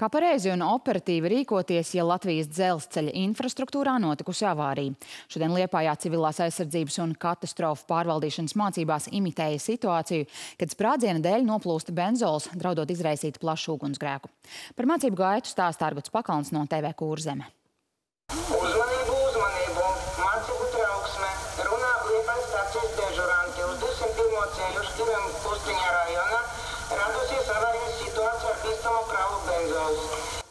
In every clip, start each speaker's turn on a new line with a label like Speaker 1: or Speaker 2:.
Speaker 1: Kā pareizi un operatīvi rīkoties, ja Latvijas dzelzceļa infrastruktūrā notikusi avārija? Šodien Liepājā civilās aizsardzības un katastrofu pārvaldīšanas mācībās imitēja situāciju, kad sprādziena dēļ noplūsta benzols, draudot izraisīt plašu ugunsgrēku. Par mācību gaitu stāsta Argots Pakalns no TV Kurzeme.
Speaker 2: Uzmanību, uzmanību! Mācību trauksme. Runā Liepājas stacijas dežuranti. Uz 201. ceļu Šķirem Pustiņā rajona radusies avārijas situācija ar bīstamo kravu benzolu.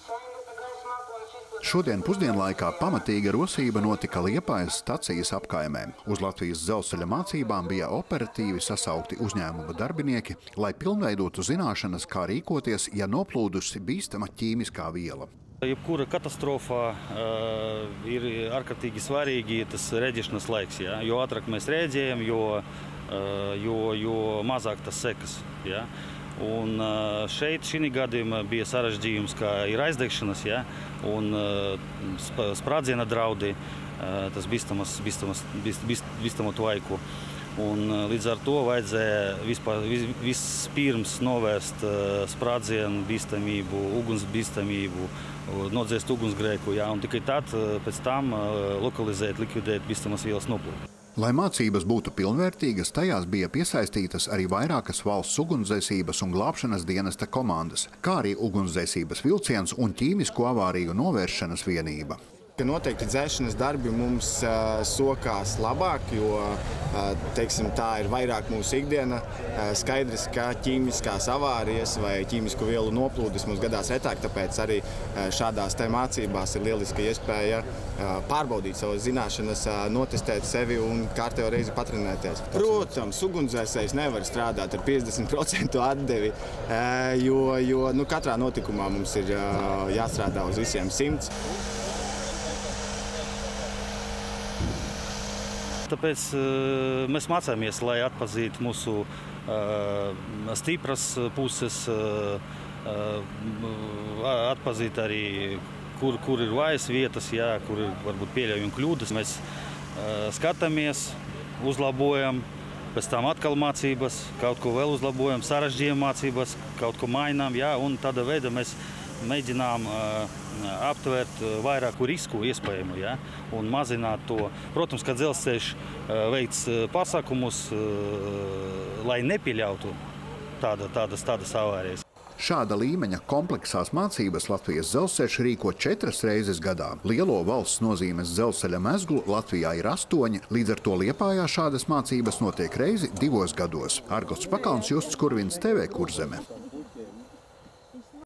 Speaker 3: Šodien pusdienlaikā pamatīga rosība notika Liepājas stacijas apkaimē. Uz Latvijas dzelzceļa mācībām bija operatīvi sasaukti uzņēmuma darbinieki, lai pilnveidotu zināšanas, kā rīkoties, ja noplūdusi bīstama ķīmiskā viela.
Speaker 4: Jebkura katastrofā ir ārkārtīgi svarīgi tas rēģēšanas laiks. Ja? Jo ātrāk mēs rēģējam, jo mazāk tas sekas. Ja? Un šeit šī gadījumā bija sarežģījums, kā ir aizdegšanas, ja? Un sprādziena draudi, tas bīstamo tvaiku. Un līdz ar to vajadzēja vispirms novērst sprādzienu bīstamību, uguns bīstamību, nodzēst ugunsgrēku, ja? Un tikai tad pēc tam lokalizēt, likvidēt bīstamas vielas noplūdu.
Speaker 3: Lai mācības būtu pilnvērtīgas, tajās bija piesaistītas arī vairākas valsts ugunsdzēsības un glābšanas dienesta komandas, kā arī ugunsdzēsības vilciens un ķīmisko avāriju novēršanas vienība.
Speaker 5: Noteikti dzēšanas darbi mums sokās labāk, jo tā ir vairāk mūsu ikdiena. Skaidrs, ka ķīmiskās avārijas vai ķīmisku vielu noplūdes mums gadās retāk, tāpēc arī šādās mācībās ir lieliska iespēja pārbaudīt savas zināšanas, notestēt sevi un kārtējo reizi patrenēties. Protams, ugunsdzēsējs nevar strādāt ar 50% atdevi, jo katrā notikumā mums ir jāstrādā uz visiem 100.
Speaker 4: Tāpēc mēs mācāmies, lai atpazītu mūsu stipras puses, atpazīt arī, kur ir vājas vietas, ja, kur ir varbūt pieļaujami kļūdas. Mēs skatāmies, uzlabojam, pēc tam atkal mācības, kaut ko vēl uzlabojam, sarežģījam mācības, kaut ko mainām, ja, un tādā veidā mēs mēģinām aptvērt vairāku risku iespējamu, ja, un mazināt to. Protams, ka dzelzceļš veic pasākumus, lai nepieļautu tādas avārijas.
Speaker 3: Šāda līmeņa kompleksās mācības Latvijas dzelzceļš rīko 4 reizes gadā. Lielo valsts nozīmes dzelzceļa mezglu Latvijā ir 8, līdz ar to Liepājā šādas mācības notiek reizi 2 gados. Argots Pakalns, Justs Kurvins, TV Kurzeme.